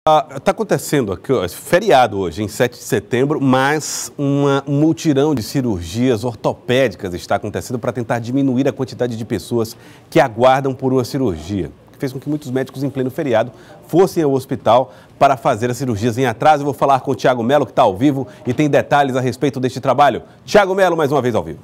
Está acontecendo aqui, ó, feriado hoje, em 7 de setembro, mas um mutirão de cirurgias ortopédicas está acontecendo para tentar diminuir a quantidade de pessoas que aguardam por uma cirurgia, que fez com que muitos médicos em pleno feriado fossem ao hospital para fazer as cirurgias em atraso. Eu vou falar com o Thiago Melo, que está ao vivo e tem detalhes a respeito deste trabalho. Thiago Melo, mais uma vez ao vivo.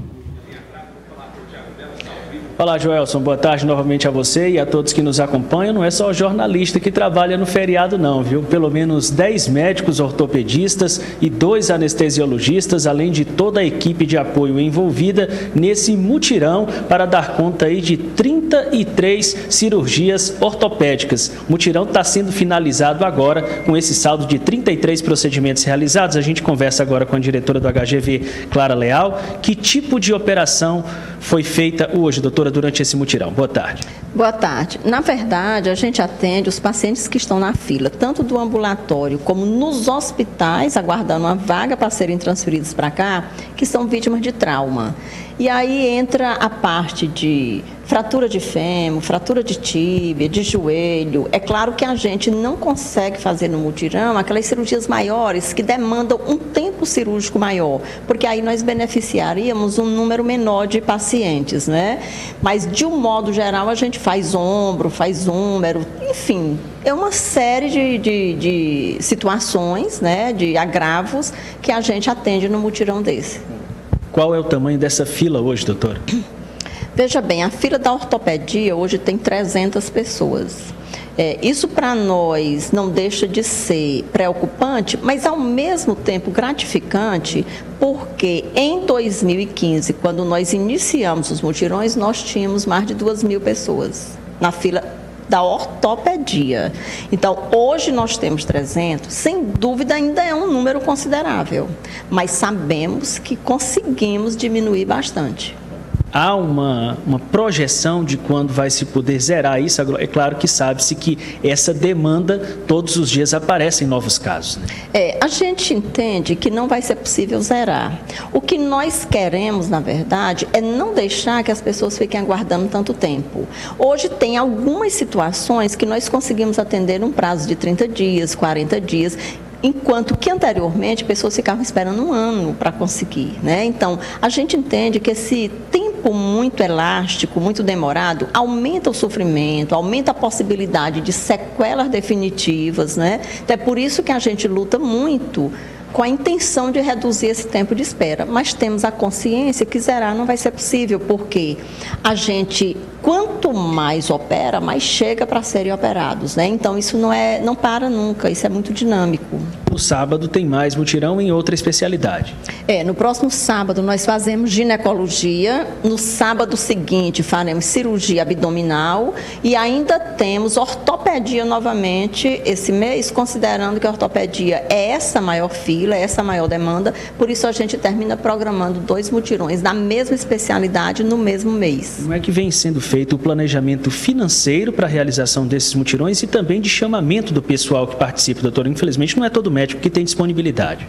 Olá, Joelson, boa tarde novamente a você e a todos que nos acompanham. Não é só o jornalista que trabalha no feriado não, viu? Pelo menos 10 médicos ortopedistas e 2 anestesiologistas, além de toda a equipe de apoio envolvida nesse mutirão para dar conta aí de 33 cirurgias ortopédicas. O mutirão está sendo finalizado agora com esse saldo de 33 procedimentos realizados. A gente conversa agora com a diretora do HGV, Clara Leal. Que tipo de operação foi feita hoje, doutora, durante esse mutirão? Boa tarde. Boa tarde. Na verdade, a gente atende os pacientes que estão na fila, tanto do ambulatório como nos hospitais, aguardando uma vaga para serem transferidos para cá, que são vítimas de trauma. E aí entra a parte de fratura de fêmur, fratura de tíbia, de joelho. É claro que a gente não consegue fazer no mutirão aquelas cirurgias maiores que demandam um tempo cirúrgico maior, porque aí nós beneficiaríamos um número menor de pacientes, né? Mas, de um modo geral, a gente faz ombro, faz húmero, enfim, é uma série de situações, né, de agravos que a gente atende no mutirão desse. Qual é o tamanho dessa fila hoje, doutora? Veja bem, a fila da ortopedia hoje tem 300 pessoas. Isso para nós não deixa de ser preocupante, mas ao mesmo tempo gratificante, porque em 2015, quando nós iniciamos os mutirões, nós tínhamos mais de 2.000 pessoas na fila da ortopedia. Então, hoje nós temos 300, sem dúvida ainda é um número considerável, mas sabemos que conseguimos diminuir bastante. Há uma projeção de quando vai se poder zerar isso? É claro que sabe-se que essa demanda todos os dias aparece em novos casos, né? A gente entende que não vai ser possível zerar. O que nós queremos, na verdade, é não deixar que as pessoas fiquem aguardando tanto tempo. Hoje tem algumas situações que nós conseguimos atender num prazo de 30 dias, 40 dias, enquanto que anteriormente pessoas ficavam esperando um ano para conseguir, né? Então, a gente entende que esse tempo muito elástico, muito demorado, aumenta o sofrimento, aumenta a possibilidade de sequelas definitivas, né? Então, é por isso que a gente luta muito com a intenção de reduzir esse tempo de espera, mas temos a consciência que zerar não vai ser possível, porque a gente, quanto mais opera, mais chega para serem operados, né? Então isso não para nunca, isso é muito dinâmico. No sábado tem mais mutirão em outra especialidade. No próximo sábado nós fazemos ginecologia, no sábado seguinte faremos cirurgia abdominal e ainda temos ortopedia novamente esse mês, considerando que a ortopedia é essa maior fila, é essa maior demanda, por isso a gente termina programando 2 mutirões da mesma especialidade no mesmo mês. Como é que vem sendo feito o planejamento financeiro para a realização desses mutirões e também de chamamento do pessoal que participa, doutor? Infelizmente não é todo médico que tem disponibilidade.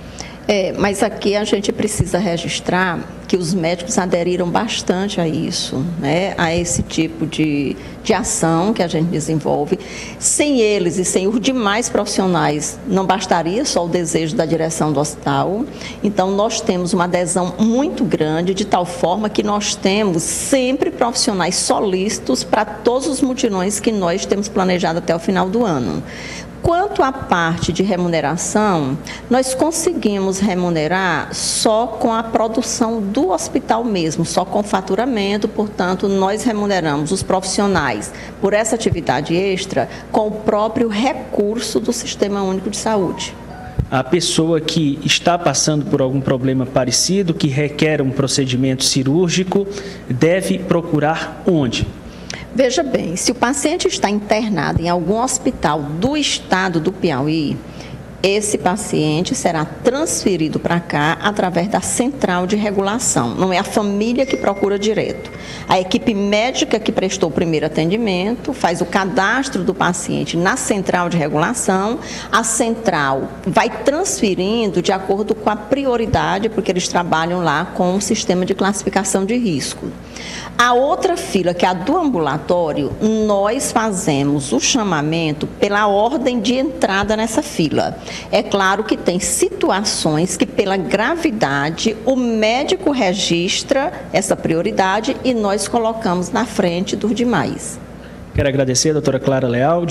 Mas aqui a gente precisa registrar que os médicos aderiram bastante a isso, né? A esse tipo de ação que a gente desenvolve. Sem eles e sem os demais profissionais, não bastaria só o desejo da direção do hospital. Então, nós temos uma adesão muito grande, de tal forma que nós temos sempre profissionais solícitos para todos os mutirões que nós temos planejado até o final do ano. Quanto à parte de remuneração, nós conseguimos remunerar só com a produção do hospital mesmo, só com faturamento, portanto, nós remuneramos os profissionais por essa atividade extra com o próprio recurso do Sistema Único de Saúde. A pessoa que está passando por algum problema parecido, que requer um procedimento cirúrgico, deve procurar onde? Veja bem, se o paciente está internado em algum hospital do estado do Piauí, esse paciente será transferido para cá através da central de regulação. Não é a família que procura direto. A equipe médica que prestou o primeiro atendimento faz o cadastro do paciente na central de regulação. A central vai transferindo de acordo com a prioridade, porque eles trabalham lá com um sistema de classificação de risco. A outra fila, que é a do ambulatório, nós fazemos o chamamento pela ordem de entrada nessa fila. É claro que tem situações que, pela gravidade, o médico registra essa prioridade e nós colocamos na frente dos demais. Quero agradecer a doutora Clara Leal,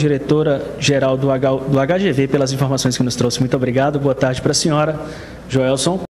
diretora-geral do HGV, pelas informações que nos trouxe. Muito obrigado, boa tarde para a senhora. Joelson.